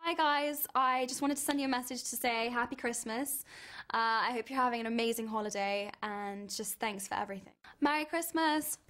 Hi guys, I just wanted to send you a message to say Happy Christmas. I hope you're having an amazing holiday and just thanks for everything. Merry Christmas!